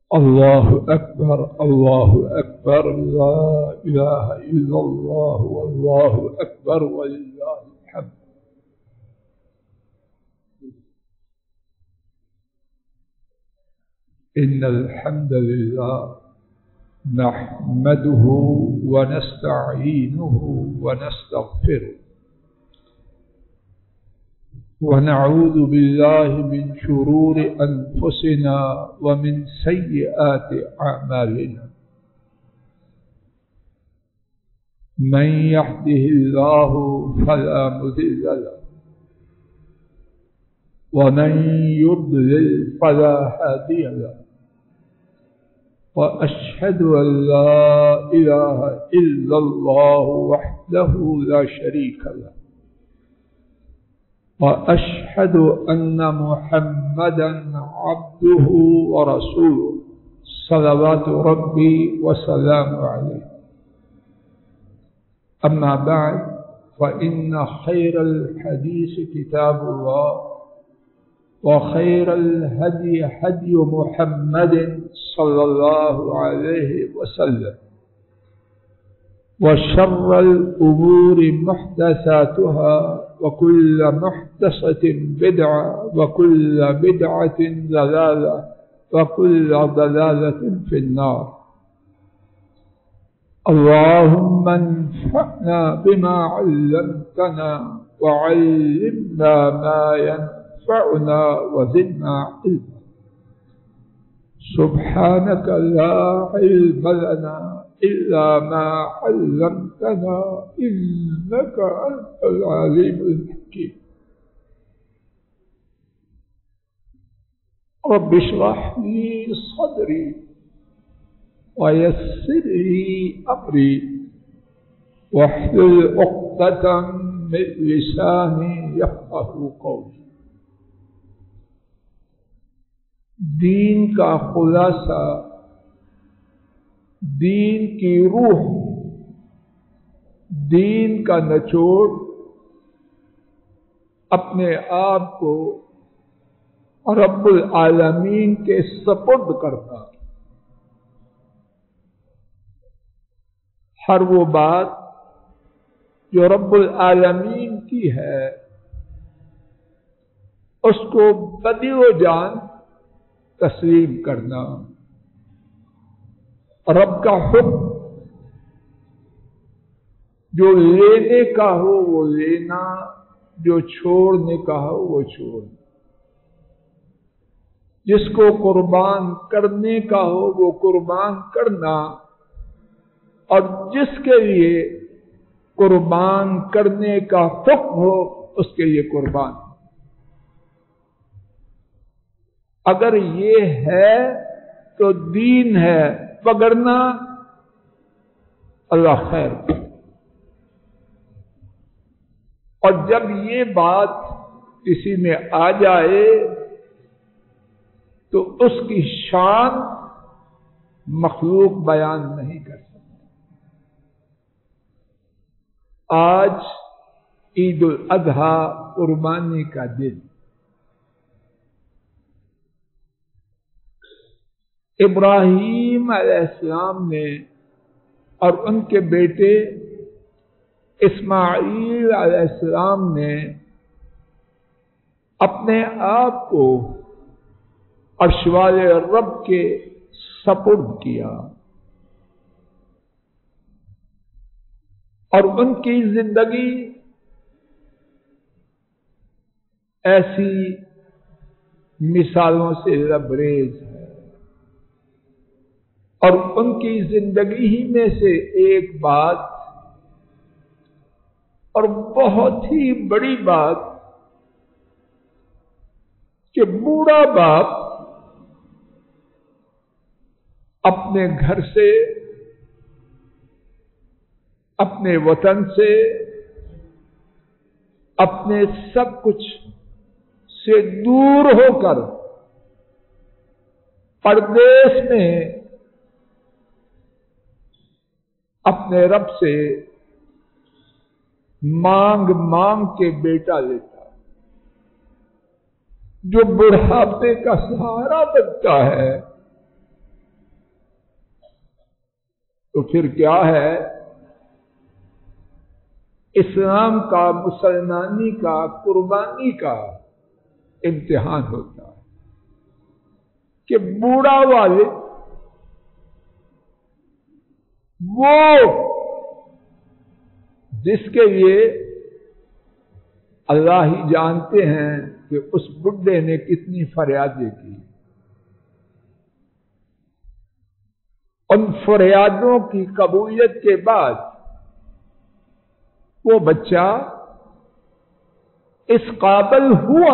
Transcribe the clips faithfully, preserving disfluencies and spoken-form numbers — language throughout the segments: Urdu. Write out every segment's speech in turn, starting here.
الله أكبر الله أكبر لا إله إلا الله والله أكبر ولله الحمد. إن الحمد لله نحمده ونستعينه ونستغفره ونعوذ بالله من شرور أنفسنا ومن سيئات أعمالنا. من يهده الله فلا مضل له ومن يضلل فلا هادي له. وأشهد أن لا إله إلا الله وحده لا شريك له وأشهد أن محمدا عبده ورسوله صلوات ربي وسلامه عليه. أما بعد فإن خير الحديث كتاب الله وخير الهدي هدي محمد صلى الله عليه وسلم وشر الأمور محدثاتها وكل محدثة بدعة وكل بدعة ضلالة وكل ضلالة في النار. اللهم انفعنا بما علمتنا وعلمنا ما ينفعنا وزدنا علما. سبحانك لا علم لنا إلا ما علمتنا إنك أنت العليم الحكيم. رب اشرح لي صدري ويسر لي أمري واحلل عقدة من لساني يفقهوا قولي. دین کا خلاصہ، دین کی روح، دین کا نچوڑ اپنے آپ کو رب العالمین کے سپرد کرنا. ہر وہ بات جو رب العالمین کی ہے اس کو بدی و جان تسلیم کرنا. رب کا حکم جو لینے کا ہو وہ لینا، جو چھوڑنے کا ہو وہ چھوڑنا. جس کو قربان کرنے کا ہو وہ قربان کرنا، اور جس کے لیے قربان کرنے کا حکم ہو اس کے لیے قربان. اگر یہ ہے تو دین ہے، وگرنہ اللہ خیر. اور جب یہ بات کسی میں آ جائے تو اس کی شان مخلوق بیان نہیں کر سکتا. آج عید الاضحیٰ قربانی کا دن. ابراہیم علیہ السلام نے اور ان کے بیٹے اسماعیل علیہ السلام نے اپنے آپ کو عرش والے رب کے سپرد کیا، اور ان کی زندگی ایسی مثالوں سے لبریز ہے. اور ان کی زندگی ہی میں سے ایک بات، اور بہت ہی بڑی بات، کہ بوڑھا باپ اپنے گھر سے، اپنے وطن سے، اپنے سب کچھ سے دور ہو کر پردیس میں اپنے رب سے مانگ مانگ کے بیٹا لیتا، جو بڑھاپے کا سہارا بنتا ہے. تو پھر کیا ہے؟ اسلام کا، مسلمانی کا، قربانی کا امتحان ہوتا ہے کہ بوڑھا والد وہ جس کے لیے اللہ ہی جانتے ہیں کہ اس بڈھے نے کتنی فریادیں کی، ان فریادوں کی قبولیت کے بعد وہ بچہ اس قابل ہوا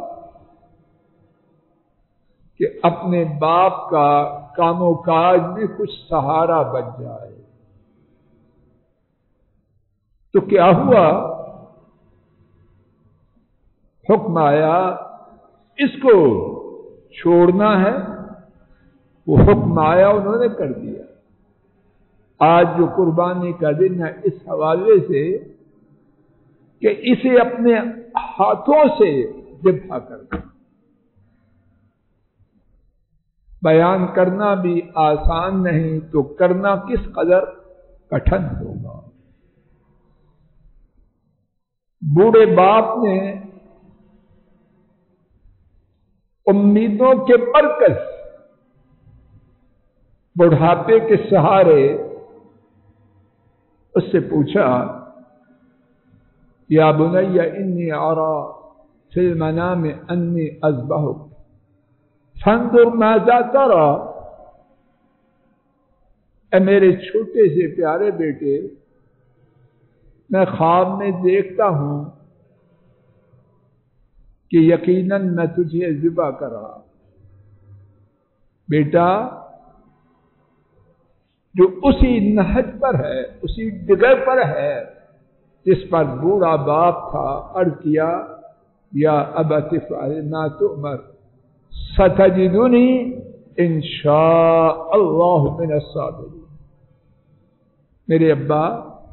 کہ اپنے باپ کا کام و کاج میں کچھ سہارا بن جائے۔ تو کیا ہوا؟ حکم آیا اس کو چھوڑنا ہے، وہ حکم آیا، انہوں نے کر دیا۔ آج جو قربانی کا دن ہے اس حوالے سے کہ اسے اپنے ہاتھوں سے ذبح کرنا، بیان کرنا بھی آسان نہیں تو کرنا کس قدر کٹھن ہوگا۔ بوڑھے باپ نے امیدوں کے مرکز، بڑھاپے کے سہارے اس سے پوچھا، یا بنی انی ارا فی المنام انی اذبحک فانظر ماذا تری، اے میرے چھوٹے سے پیارے بیٹے، میں خواب میں دیکھتا ہوں کہ یقیناً میں تجھے ذبح کر رہا۔ بیٹا جو اسی نہج پر ہے، اسی ڈگر پر ہے جس پر بوڑھا باپ تھا، عرض کیا یا ابت افعل ما تؤمر ستجدنی انشاء اللہ من الصابرین۔ میرے ابا،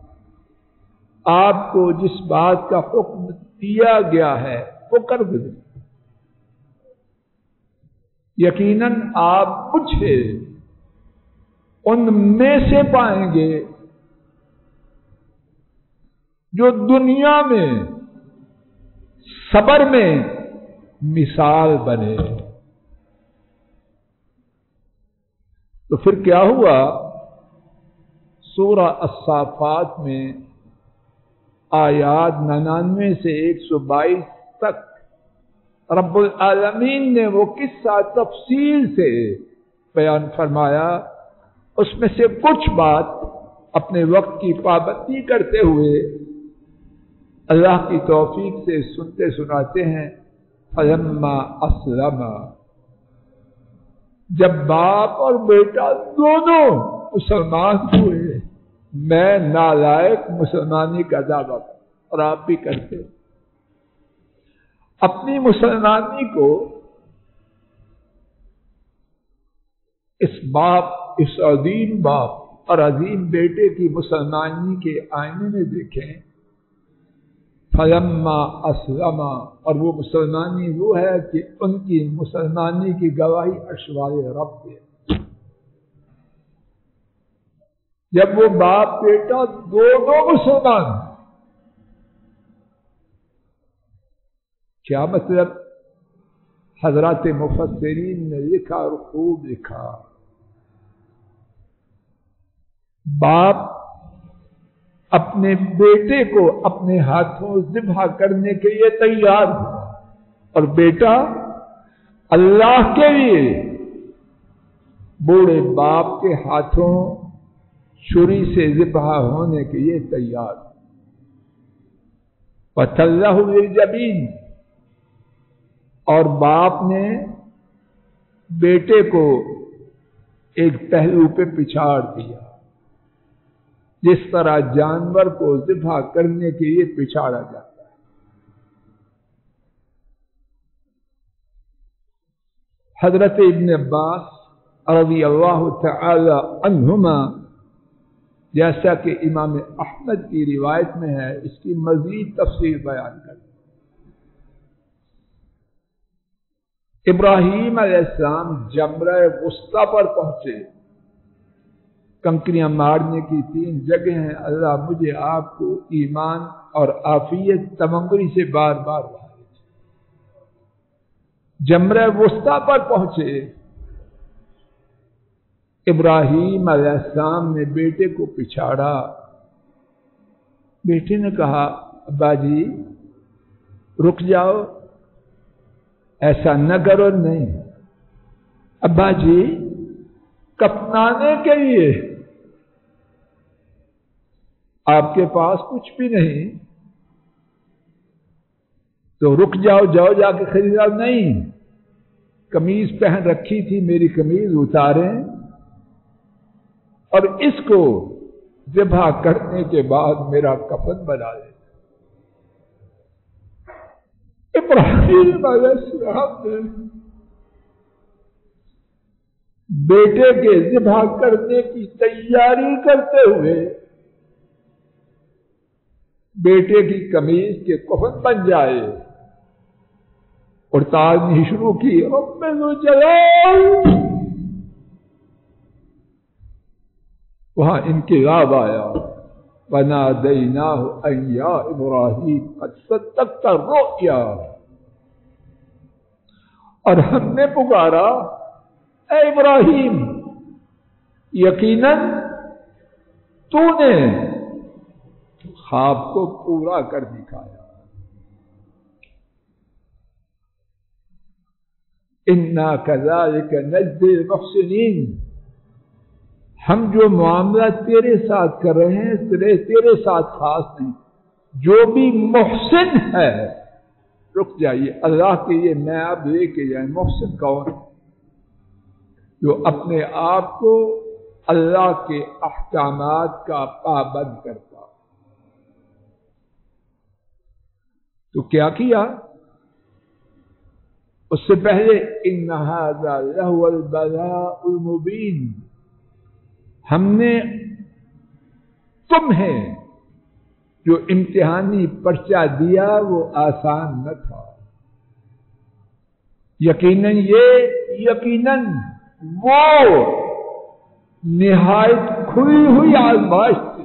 آپ کو جس بات کا حکم دیا گیا ہے وہ کر گزرے، یقیناً آپ مجھے ان میں سے پائیں گے جو دنیا میں صبر میں مثال بنے۔ تو پھر کیا ہوا؟ سورہ الصافات میں آیات ننانوے سے ایک سو بائیس تک رب العالمین نے وہ قصہ تفصیل سے بیان فرمایا۔ اس میں سے کچھ بات اپنے وقت کی پابندی کرتے ہوئے اللہ کی توفیق سے سنتے سناتے ہیں۔ فلما اسلم، جب باپ اور بیٹا دونوں مسلمان ہوئے، میں نالائق مسلمانی کا دعویٰ اور آپ بھی کرتے، اپنی مسلمانی کو اس باپ، اس عظیم باپ اور عظیم بیٹے کی مسلمانی کے آئینے میں دیکھیں۔ فلما اسلم، اور وہ مسلمانی وہ ہے کہ ان کی مسلمانی کی گواہی عرش والے رب دے۔ جب وہ باپ بیٹا دونوں مسلمان، کیا مطلب؟ حضرات مفسرین نے لکھا اور خوب لکھا، باپ اپنے بیٹے کو اپنے ہاتھوں ذبح کرنے کے لیے تیار ہوا، اور بیٹا اللہ کے لیے بوڑھے باپ کے ہاتھوں چھری سے ذبح ہونے کے لیے تیار۔ وَتَلَّهُ لِلْجَبِينِ، اور باپ نے بیٹے کو ایک پہلو پہ پچھاڑ دیا، جس طرح جانور کو ذبح کرنے کے لیے پچھاڑا جاتا ہے۔ حضرت ابن عباس رضی اللہ تعالی عنہما، جیسا کہ امام احمد کی روایت میں ہے، اس کی مزید تفصیل بیان کرتے ہیں۔ ابراہیم علیہ السلام جمرہ وسطیٰ پر پہنچے کنکریاں مارنے کی تین جگہ ہیں، اللہ مجھے آپ کو ایمان اور عافیت تمنگری سے بار بار بھارے۔ جمرہ وسطیٰ پر پہنچے، ابراہیم علیہ السلام نے بیٹے کو پچھاڑا۔ بیٹے نے کہا ابا جی رک جاؤ، ایسا نہ کرو۔ نہیں ابا جی کفنانے کے لیے آپ کے پاس کچھ بھی نہیں تو رک جاؤ، جاؤ جا کے خریدا۔ نہیں، قمیض پہن رکھی تھی، میری قمیض اتاریں اور اس کو ذبح کرنے کے بعد میرا کفن بنا دیں۔ ابراہیم علیہ السلام نے بیٹے کے ذبح کرنے کی تیاری کرتے ہوئے بیٹے کی قمیض کے کفن بن جائے اور تارنی شروع کی، رب ذو جلال۔ وہاں انقلاب آیا، وَنَادَيْنَاهُ أَن يَا إِبْرَاهِيمُ قَدْ صَدَّقْتَ الرُّؤْيَا، اور ہم نے پکارا اے ابراہیم یقیناً تو نے خواب کو پورا کر دکھایا۔ اِنَّا كَذَلِكَ نَجْزِي الْمُحْسِنِينَ، ہم جو معاملہ تیرے ساتھ کر رہے ہیں صرف تیرے ساتھ خاص نہیں، جو بھی محسن ہے۔ رک جائیے، اللہ کے یہ میں اب لے کے جائیں، محسن کون؟ جو اپنے آپ کو اللہ کے احکامات کا پابند کرتا۔ تو کیا کیا اس سے پہلے؟ ان ھذا لہو البلاء المبین، ہم نے تمہیں جو امتحانی پرچہ دیا وہ آسان نہ تھا، یقیناً یہ یقیناً وہ نہایت کھلی ہوئی آزمائش تھی۔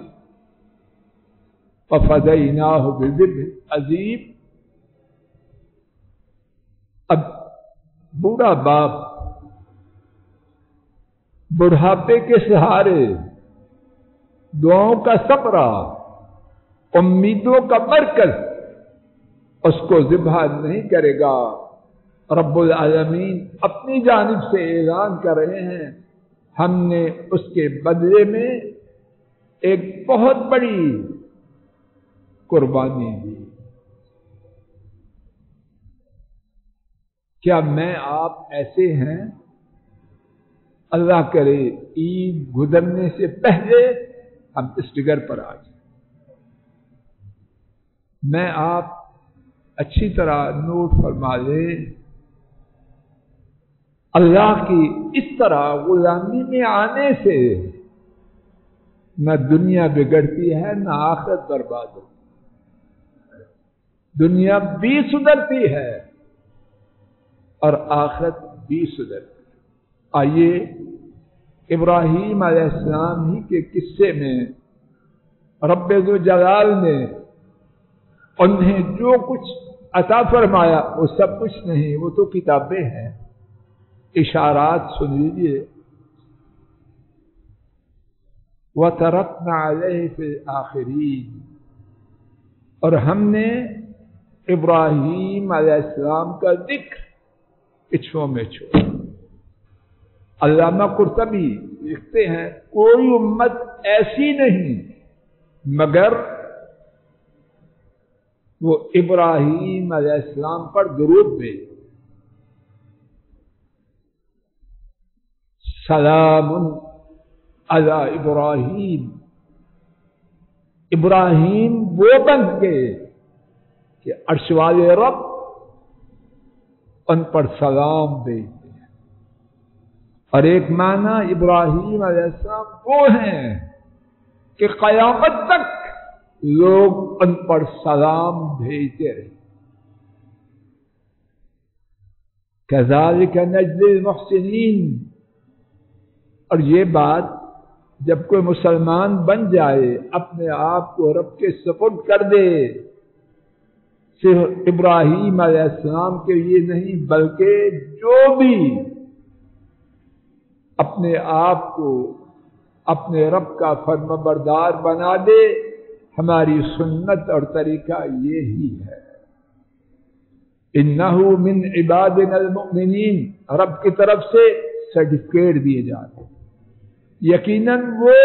ففدیناہ بذبح عظیم، اب بوڑھا باپ بڑھاپے کے سہارے، دعاؤں کا سپرا، امیدوں کا مرکز، اس کو ذبح نہیں کرے گا۔ رب العالمین اپنی جانب سے اعلان کر رہے ہیں ہم نے اس کے بدلے میں ایک بہت بڑی قربانی دی۔ کیا میں آپ ایسے ہیں؟ اللہ کرے عید گزرنے سے پہلے ہم اس ڈگر پر آ جائیں۔ میں آپ اچھی طرح نوٹ فرما لیں، اللہ کی اس طرح غلامی میں آنے سے نہ دنیا بگڑتی ہے نہ آخرت برباد ہوتی ہے۔ دنیا بھی سدھرتی ہے اور آخرت بھی سدھرتی ہے۔ آئیے ابراہیم علیہ السلام ہی کے قصے میں رب ذو جلال نے انہیں جو کچھ عطا فرمایا وہ سب کچھ نہیں، وہ تو کتابیں ہیں، اشارات سن لیجیے۔ وَتَرَكْنَا عَلَيْهِ فِي الْآخِرِينَ، اور ہم نے ابراہیم علیہ السلام کا ذکر پچھوں میں چھوڑا۔ علامہ قرطبی لکھتے ہیں کوئی امت ایسی نہیں مگر وہ ابراہیم علیہ السلام پر درود بھیجے۔ سلام علی ابراہیم، ابراہیم وہ بن گئے کہ عرش والے رب ان پر سلام بھیجتے ہیں۔ اور ایک معنی ابراہیم علیہ السلام وہ ہیں کہ قیامت تک لوگ ان پر سلام بھیجتے رہے۔ کذالک نجزی المحسنین، اور یہ بات جب کوئی مسلمان بن جائے اپنے آپ کو رب کے سپرد کر دے، صرف ابراہیم علیہ السلام کے لیے نہیں بلکہ جو بھی اپنے آپ کو اپنے رب کا فرمانبردار بنا دے، ہماری سنت اور طریقہ یہی ہے۔ انہ من عبادنا المؤمنین، رب کی طرف سے سرٹیفکیٹ دیے جاتے ہیں، یقیناً وہ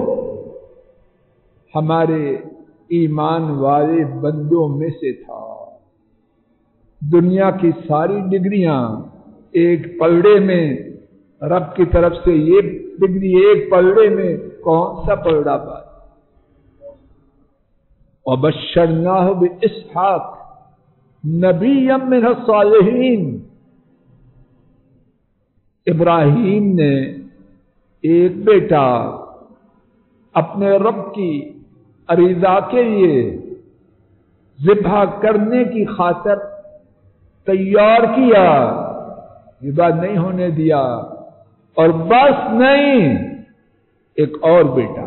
ہمارے ایمان والے بندوں میں سے تھا۔ دنیا کی ساری ڈگریاں ایک پلڑے میں، رب کی طرف سے یہ ڈگری ایک پلڑے میں، کون سا پلڑا بات؟ وبشرناہ باسحاق نبیا من الصالحین، ابراہیم نے ایک بیٹا اپنے رب کی رضا کے لیے ذبح کرنے کی خاطر تیار کیا، ذبح نہیں ہونے دیا، اور بس نہیں، ایک اور بیٹا،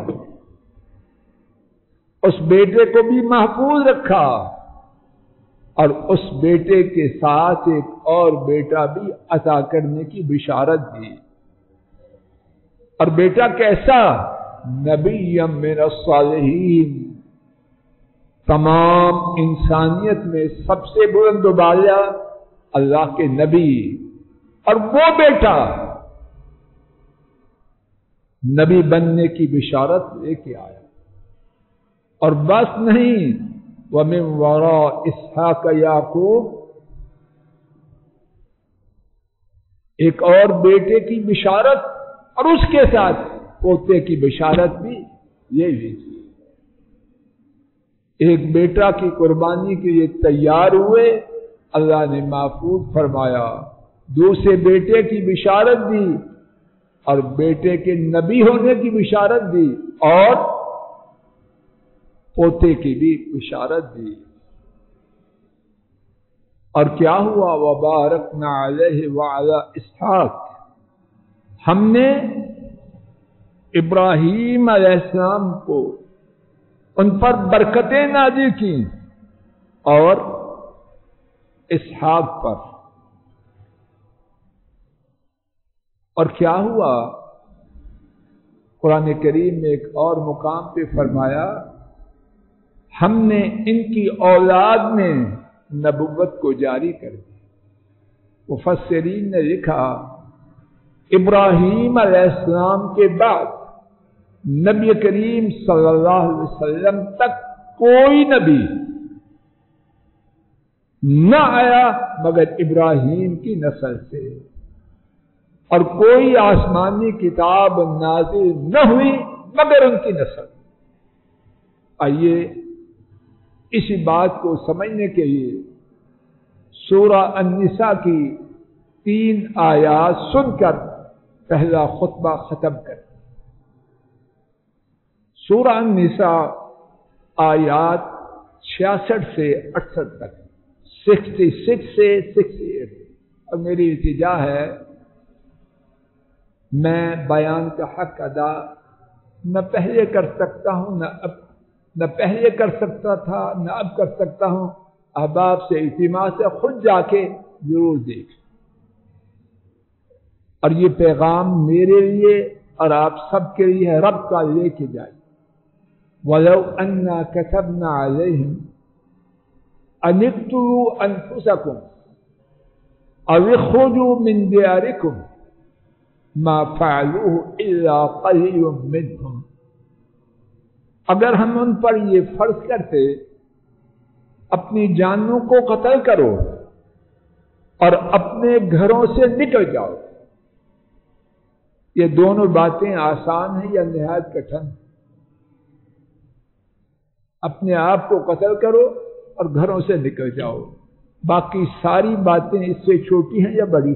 اس بیٹے کو بھی محفوظ رکھا، اور اس بیٹے کے ساتھ ایک اور بیٹا بھی عطا کرنے کی بشارت دی۔ اور بیٹا کیسا؟ نبی من الصالحین، تمام انسانیت میں سب سے بلند و بالا اللہ کے نبی، اور وہ بیٹا نبی بننے کی بشارت لے کے آیا۔ اور بس نہیں، وَمِن وَرَاءِ إِسْحَاقَ يَعْقُوبَ، ایک اور بیٹے کی بشارت، اور اس کے ساتھ پوتے کی بشارت بھی یہ بھی تھی۔ ایک بیٹا کی قربانی کے لیے تیار ہوئے، اللہ نے محفوظ فرمایا، دوسرے بیٹے کی بشارت دی، اور بیٹے کے نبی ہونے کی بشارت دی، اور پوتے کی بھی بشارت دی۔ اور کیا ہوا؟ وَبَارَكْنَا عَلَيْهِ وَعَلَى إِسْحَاقَ، ہم نے ابراہیم علیہ السلام کو ان پر برکتیں نازل کی، اور اسحاق پر۔ اور کیا ہوا؟ قرآن کریم میں ایک اور مقام پہ فرمایا، ہم نے ان کی اولاد میں نبوت کو جاری کر دی۔ مفسرین نے لکھا، ابراہیم علیہ السلام کے بعد نبی کریم صلی اللہ علیہ وسلم تک کوئی نبی نہ آیا مگر ابراہیم کی نسل سے، اور کوئی آسمانی کتاب نازل نہ ہوئی مگر ان کی نسل۔ آئیے اسی بات کو سمجھنے کے لیے سورہ النساء کی تین آیات سن کر پہلا خطبہ ختم کر۔ سورہ النساء آیات چھیاسٹھ سے اڑسٹھ تک، سکسٹی سکس سے سکسٹی ایٹ۔ اور میری التجا ہے، میں بیان کا حق ادا نہ پہلے کر سکتا ہوں، نہ اب نہ پہلے کر سکتا تھا، نہ اب کر سکتا ہوں۔ احباب سے اجتماع سے خود جا کے ضرور دیکھ، اور یہ پیغام میرے لیے اور آپ سب کے لیے رب کا لے کے جائے۔ وَلَوْ أَنَّا كَتَبْنَا عَلَيْهِمْ أَنِ اقْتُلُوا أَنفُسَكُمْ أَوْ اخْرُجُوا مِنْ دِيَارِكُمْ مَا فَعَلُوهُ إِلَّا قَلِيلٌ مِّنْهُمْ، اگر ہم ان پر یہ فرض کرتے اپنی جانوں کو قتل کرو اور اپنے گھروں سے نکل جاؤ، یہ دونوں باتیں آسان ہیں یا نہایت کٹھن؟ اپنے آپ کو قتل کرو اور گھروں سے نکل جاؤ، باقی ساری باتیں اس سے چھوٹی ہیں یا بڑی؟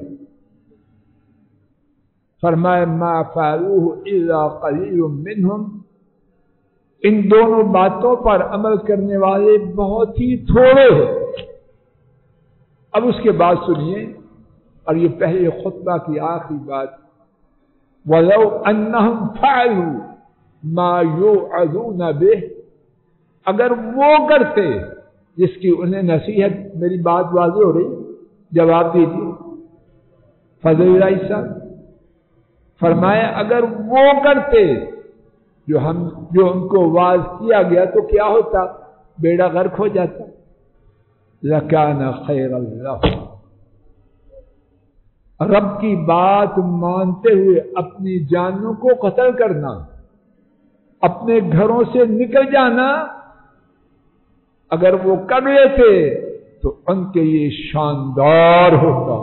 فرمائے ما فعلوه الا قلیل منہم، ان دونوں باتوں پر عمل کرنے والے بہت ہی تھوڑے ہیں۔ اب اس کے بعد سنیے، اور یہ پہلے خطبہ کی آخری بات، وَلَوْ أَنَّهُمْ فَعَلُوا ما یوعظون بہ، اگر وہ کرتے جس کی انہیں نصیحت، میری بات واضح ہو رہی، جواب دیجیے فضل اللہ صاحب۔ فرمایا اگر وہ کرتے جو ہم جو ان کو واعظ کیا گیا تو کیا ہوتا؟ بیڑا غرق ہو جاتا۔ لکان خیر اللہ، رب کی بات مانتے ہوئے اپنی جانوں کو قتل کرنا، اپنے گھروں سے نکل جانا، اگر وہ کر لیتے تو ان کے لیے شاندار ہوتا۔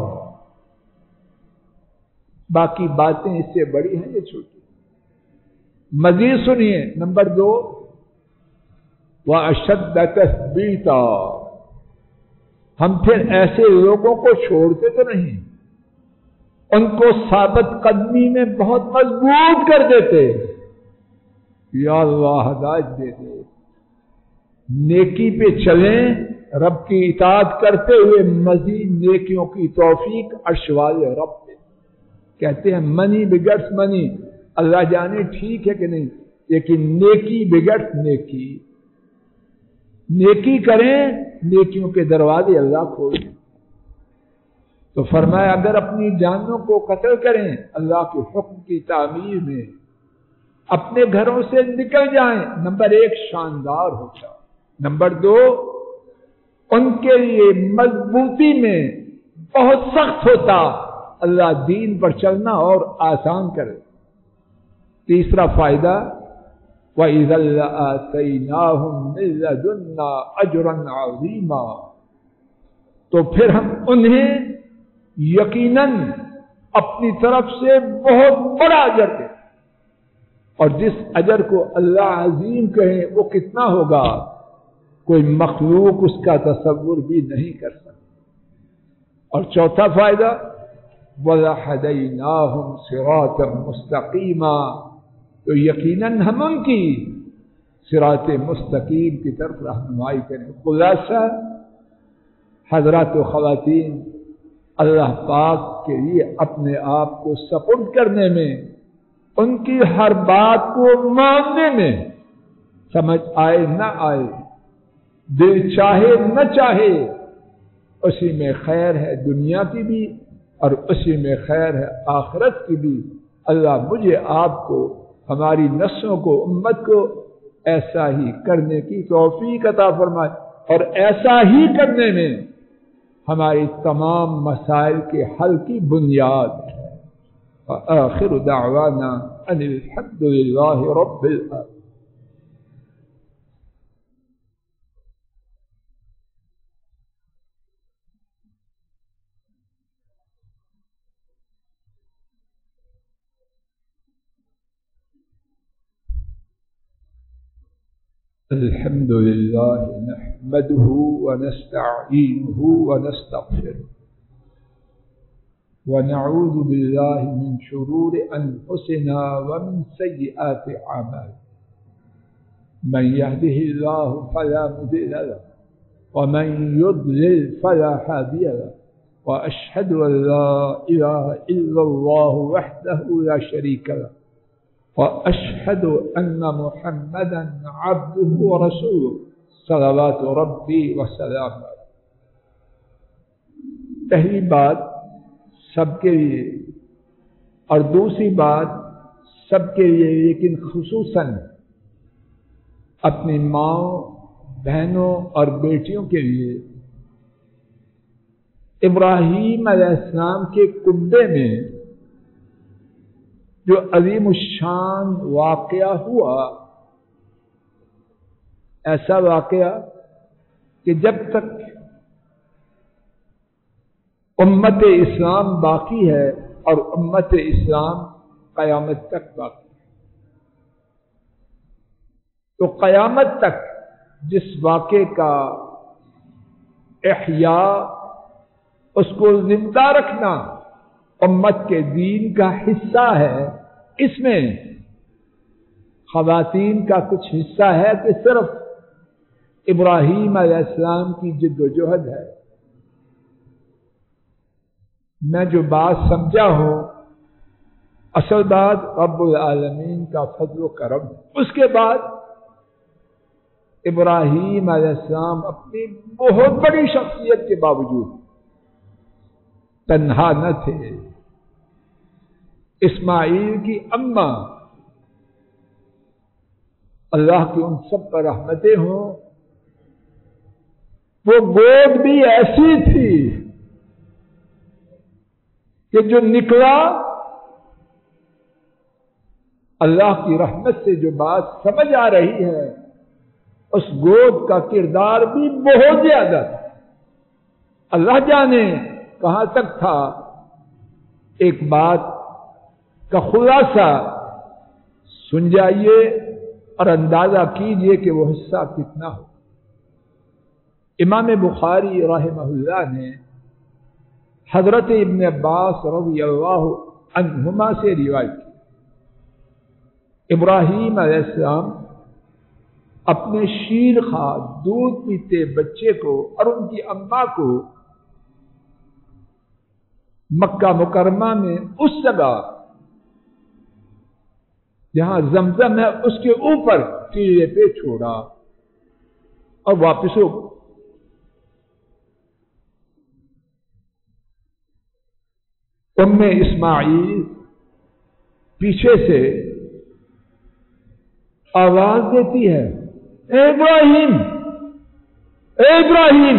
باقی باتیں اس سے بڑی ہیں، یہ چھوٹی۔ مزید سنیے، نمبر دو، وَأَشَدَّ تَثْبِيتًا، ہم پھر ایسے لوگوں کو چھوڑتے تو نہیں، ان کو ثابت قدمی میں بہت مضبوط کر دیتے۔ یا اللہ ہدایت دے دے، نیکی پہ چلیں، رب کی اطاعت کرتے ہوئے مزید نیکیوں کی توفیق عرش والے رب دے۔ کہتے ہیں منی بگڑس منی، اللہ جانے ٹھیک ہے کہ نہیں، لیکن نیکی بگڑس نیکی، نیکی کریں نیکیوں کے دروازے اللہ کھولیں۔ تو فرمایا اگر اپنی جانوں کو قتل کریں اللہ کے حکم کی تعمیر میں، اپنے گھروں سے نکل جائیں، نمبر ایک شاندار ہوتا، نمبر دو ان کے لیے مضبوطی میں بہت سخت ہوتا، اللہ دین پر چلنا اور آسان کرے۔ تیسرا فائدہ وَإِذَا لَآتَيْنَاهُم مِّن لَّدُنَّا أَجْرًا عَظِيمًا، تو پھر ہم انہیں یقیناً اپنی طرف سے بہت بڑا اجر دیں، اور جس اجر کو اللہ عظیم کہیں وہ کتنا ہوگا کوئی مخلوق اس کا تصور بھی نہیں کر سکتا۔ اور چوتھا فائدہ وَلَهَدَيْنَاهُمْ صِرَاطًا مُسْتَقِيمًا، تو یقیناً ہم ان کی صراط مستقیم کی طرف رہنمائی کریں۔ خلاصہ حضرات و خواتین، اللہ پاک کے لیے اپنے آپ کو سپرد کرنے میں، ان کی ہر بات کو ماننے میں، سمجھ آئے نہ آئے، دل چاہے نہ چاہے، اسی میں خیر ہے دنیا کی بھی اور اسی میں خیر ہے آخرت کی بھی۔ اللہ مجھے آپ کو، ہماری نسلوں کو، امت کو ایسا ہی کرنے کی توفیق عطا فرمائے، اور ایسا ہی کرنے میں ہماری تمام مسائل کے حل کی بنیاد ہے۔ وآخر دعوانا ان الحمد للہ رب العالمین۔ الحمد لله نحمده ونستعينه ونستغفره ونعوذ بالله من شرور أنفسنا ومن سيئات أعمالنا، من يهده الله فلا مضل له ومن يضلل فلا هادي له، وأشهد أن لا إله إلا الله وحده لا شريك له، وأشهد أن محمدا عبده ورسوله صلوات ربي وسلامه۔ پہلی بات سب کے لیے، اور دوسری بات سب کے لیے لیکن خصوصاً اپنی ماں، بہنوں اور بیٹیوں کے لیے، ابراہیم علیہ السلام کے کنبے میں جو عظیم الشان واقعہ ہوا، ایسا واقعہ کہ جب تک امت اسلام باقی ہے اور امت اسلام قیامت تک باقی ہے، تو قیامت تک جس واقعے کا احیاء، اس کو زندہ رکھنا امت کے دین کا حصہ ہے۔ اس میں خواتین کا کچھ حصہ ہے کہ صرف ابراہیم علیہ السلام کی جد و جہد ہے۔ میں جو بات سمجھا ہوں اصل بات رب العالمین کا فضل و کرم. اس کے بعد ابراہیم علیہ السلام اپنی بہت بڑی شخصیت کے باوجود تنہا نہ تھے. اسماعیل کی اماں، اللہ کی ان سب پر رحمتیں ہوں، وہ گود بھی ایسی تھی کہ جو نکلا اللہ کی رحمت سے جو بات سمجھ آ رہی ہے اس گود کا کردار بھی بہت زیادہ تھا. اللہ جانے کہاں تک تھا. ایک بات کا خلاصہ سن جائیے اور اندازہ کیجئے کہ وہ حصہ کتنا ہو. امام بخاری رحمہ اللہ نے حضرت ابن عباس رضی اللہ عنہما سے روایت کی، ابراہیم علیہ السلام اپنے شیرخوار دودھ پیتے بچے کو اور ان کی اماں کو مکہ مکرمہ میں اس جگہ جہاں زمزم ہے اس کے اوپر ٹیلے پہ چھوڑا اور واپس ہو. ام اسماعیل پیچھے سے آواز دیتی ہے، اے ابراہیم، اے ابراہیم،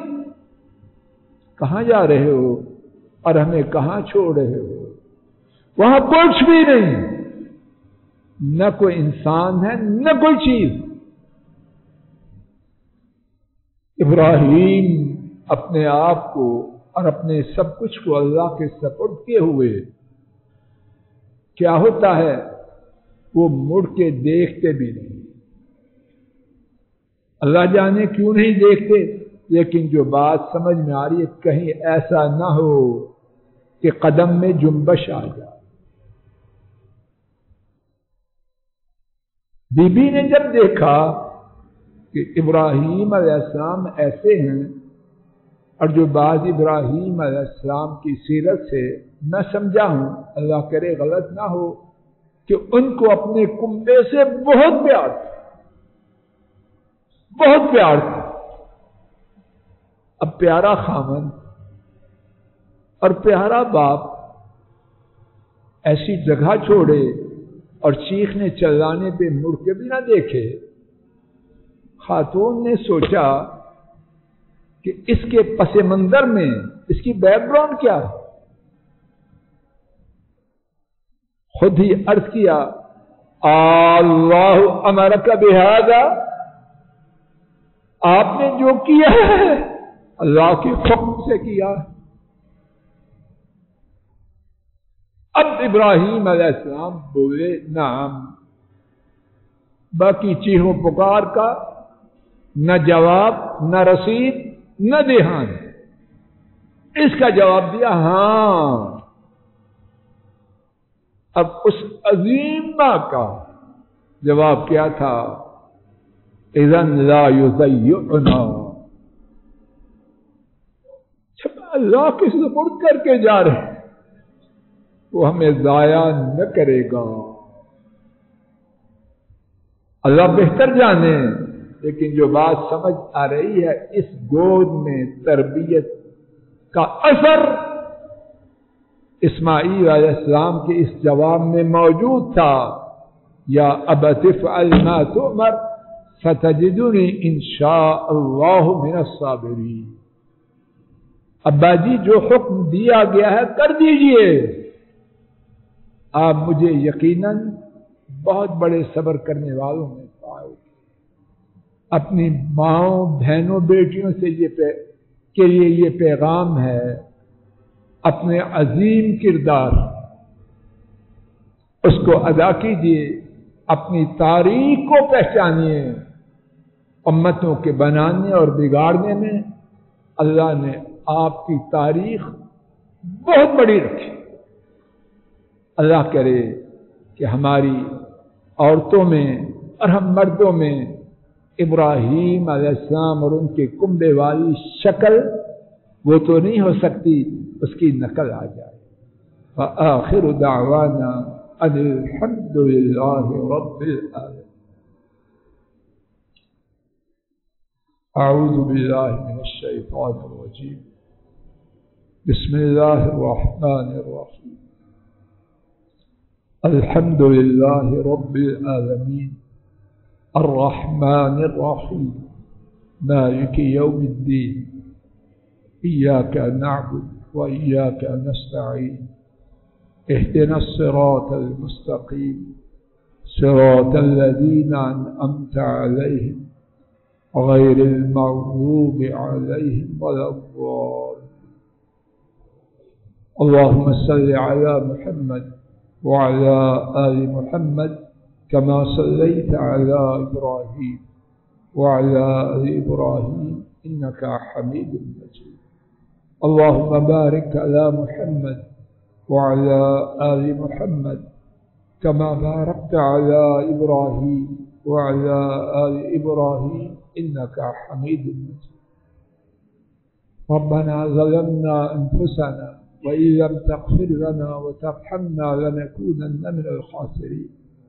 کہاں جا رہے ہو اور ہمیں کہاں چھوڑ رہے ہو؟ وہاں کچھ بھی نہیں، نہ کوئی انسان ہے نہ کوئی چیز. ابراہیم اپنے آپ کو اور اپنے سب کچھ کو اللہ کے سپرد کیے ہوئے کیا ہوتا ہے وہ مڑ کے دیکھتے بھی نہیں. اللہ جانے کیوں نہیں دیکھتے، لیکن جو بات سمجھ میں آ رہی ہے کہیں ایسا نہ ہو کہ قدم میں جنبش آ جائے. بی بی نے جب دیکھا کہ ابراہیم علیہ السلام ایسے ہیں اور جو بات ابراہیم علیہ السلام کی سیرت سے میں سمجھا ہوں، اللہ کرے غلط نہ ہو، کہ ان کو اپنے کنبے سے بہت پیار تھا، بہت پیار تھا. اب پیارا خامن اور پیارا باپ ایسی جگہ چھوڑے اور چیخنے چلانے پہ مڑ کے بھی نہ دیکھے. خاتون نے سوچا کہ اس کے پس منظر میں اس کی بیک گراؤنڈ کیا ہے. خود ہی عرض کیا، اللہ امرک بہذا، آپ نے جو کیا ہے اللہ کے حکم سے کیا ہے. اب ابراہیم علیہ السلام بولے نعم. باقی چیخوں پکار کا نہ جواب، نہ رسید، نہ دھیان. اس کا جواب دیا ہاں. اب اس عظیم ماں کا جواب کیا تھا، اذن لا یضیعنا، جب اللہ کے سپرد کر کے جا رہے ہیں وہ ہمیں ضائع نہ کرے گا. اللہ بہتر جانے، لیکن جو بات سمجھ آ رہی ہے اس گود میں تربیت کا اثر اسماعیل علیہ السلام کے اس جواب میں موجود تھا، یا ابت افعل ما تؤمر ستجدنی انشاء اللہ من الصابرین. ابا جی جو حکم دیا گیا ہے کر دیجئے، آپ مجھے یقیناً بہت بڑے صبر کرنے والوں میں پاؤ گے. اپنی ماؤں بہنوں بیٹیوں سے یہ کے لیے یہ پیغام ہے، اپنے عظیم کردار اس کو ادا کیجیے، اپنی تاریخ کو پہچانیے. امتوں کے بنانے اور بگاڑنے میں اللہ نے آپ کی تاریخ بہت بڑی رکھی. اللہ کرے کہ ہماری عورتوں میں اور ہم مردوں میں ابراہیم علیہ السلام اور ان کے کنبے والی شکل وہ تو نہیں ہو سکتی، اس کی نقل آ جائے. فآخر دعوانا ان الحمد للہ رب العالمین. اعوذ باللہ من الشیطان الرجیم. بسم اللہ الرحمن الرحیم. الحمد للہ رب العالمین الرحمن الرحیم مالک یوم الدین. ایاک نعبد وإياك نستعين. اهدنا الصراط المستقيم صراط الذين أنعمت عليهم غير المغضوب عليهم ولا الضالين. اللهم صل على محمد وعلى آل محمد كما صليت على إبراهيم وعلى آل إبراهيم إنك حميد مجيد. اللهم بارك على محمد وعلى آل محمد كما باركت على إبراهيم وعلى آل إبراهيم إنك حميد مجيد. ربنا ظلمنا أنفسنا وإن لم تغفر لنا وترحمنا لنكونن من الخاسرين.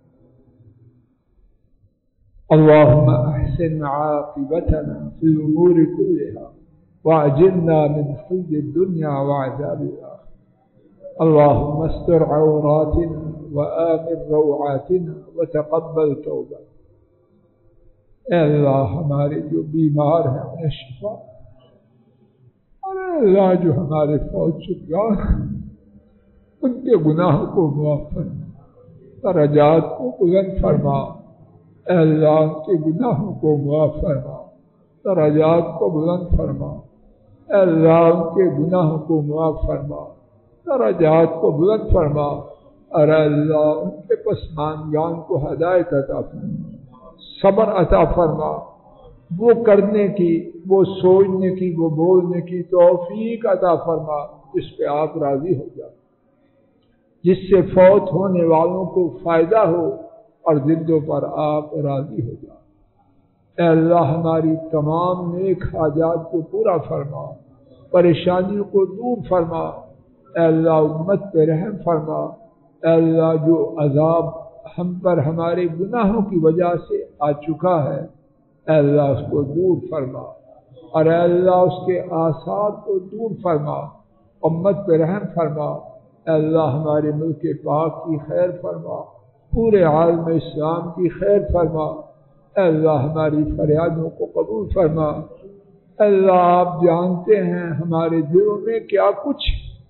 اللهم أحسن عاقبتنا في الأمور كلها وأجرنا من خزي الدنيا وعذاب الآخرة. اللهم استر عوراتنا وآمن روعاتنا وتقبل توبتنا. اے اللہ ہمارے جو بیمار ہیں انہیں شفا. اور اے اللہ جو ہمارے فوت شدگان ان کے گناہوں کو معاف فرما، درجات کو بلند فرما. اے اللہ ان کے گناہوں کو معاف فرما، درجات کو بلند فرما. اے اللہ ان کے گناہوں کو معاف فرما، درجات کو بلند فرما. اور اے اللہ ان کے پسماندگان کو ہدایت عطا فرما، صبر عطا فرما. وہ کرنے کی، وہ سوچنے کی، وہ بولنے کی توفیق عطا فرما جس پہ آپ راضی ہو جائیں، جس سے فوت ہونے والوں کو فائدہ ہو اور زندوں پر آپ راضی ہو جائیں. اے اللہ ہماری تمام نیک حاجات کو پورا فرما، پریشانیوں کو دور فرما. اے اللہ امت پہ رحم فرما. اے اللہ جو عذاب ہم پر ہمارے گناہوں کی وجہ سے آ چکا ہے، اے اللہ اس کو دور فرما. اور اے اللہ اس کے آثار کو دور فرما. امت پہ رحم فرما. اے اللہ ہمارے ملک پاک کی خیر فرما، پورے عالم اسلام کی خیر فرما. اے اللہ ہماری فریادوں کو قبول فرما. اے اللہ آپ جانتے ہیں ہمارے دلوں میں کیا کچھ.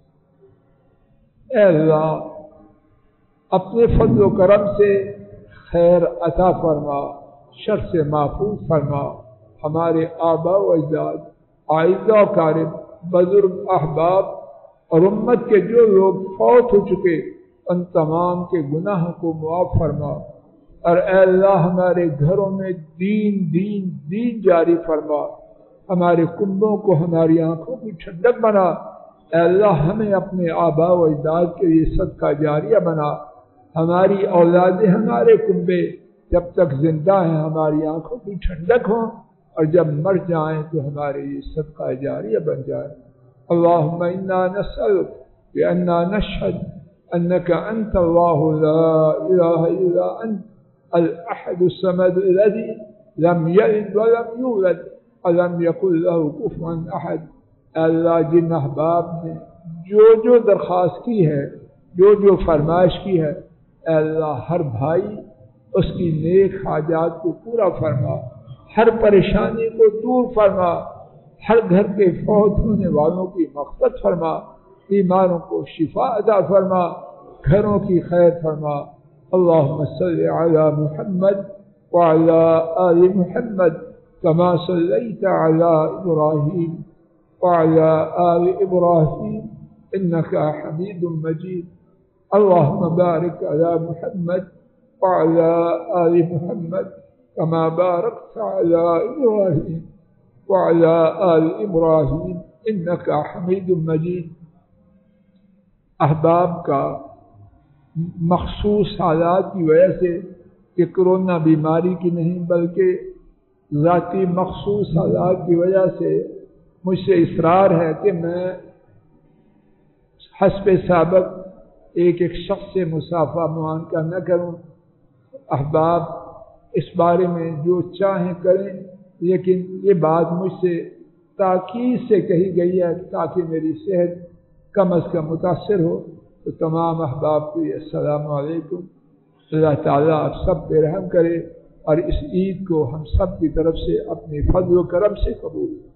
اے اللہ اپنے فضل و کرم سے خیر عطا فرما، شر سے محفوظ فرما. ہمارے آباء و اجداد، آئزہ و قارب، بزرگ، احباب اور امت کے جو لوگ فوت ہو چکے ان تمام کے گناہوں کو معاف فرما. اور اے اللہ ہمارے گھروں میں دین دین دین جاری فرما. ہمارے کنبوں کو ہماری آنکھوں کی ٹھنڈک بنا. اے اللہ ہمیں اپنے آباء و اجداد کے لیے صدقہ جاریہ بنا. ہماری اولادیں، ہمارے کنبے جب تک زندہ ہیں ہماری آنکھوں کی ٹھنڈک ہوں، اور جب مر جائیں تو ہمارے لیے صدقہ جاریہ بن جائے. اللہم انا نسألک بأننا نشہد انک انت اللہ لا الہ الا انت الاحد الصمد الذي لم يلد ولم يولد ولم يكن له كفوا احد. اے اللہ جن احباب نے جو جو درخواست کی ہے، جو جو فرمائش کی ہے، اے اللہ ہر بھائی اس کی نیک حاجات کو پورا فرما، ہر پریشانی کو دور فرما. ہر گھر کے فوت ہونے والوں کی مغفرت فرما، بیماروں کو شفا عطا فرما، گھروں کی خیر فرما. اللہم صلی علی محمد وعلی آل محمد کما صلیت علی ابراہیم وعلی آل ابراہیم انک حمید مجید. اللہم بارک علی محمد وعلی آل محمد کما بارکت علی ابراہیم وعلی آل ابراہیم انک حمید مجید. احباب کا مخصوص حالات کی وجہ سے، کہ کرونا بیماری کی نہیں بلکہ ذاتی مخصوص حالات کی وجہ سے مجھ سے اصرار ہے کہ میں حسب سابق ایک ایک شخص سے مسافہ معانقہ نہ کروں۔ احباب اس بارے میں جو چاہیں کریں، لیکن یہ بات مجھ سے تاکید سے کہی گئی ہے تاکہ میری صحت کم از کم متاثر ہو۔ تو تمام احباب کو یہ السلام علیکم۔ اللہ تعالیٰ آپ سب پہ رحم کرے اور اس عید کو ہم سب کی طرف سے اپنے فضل و کرم سے قبول کرے۔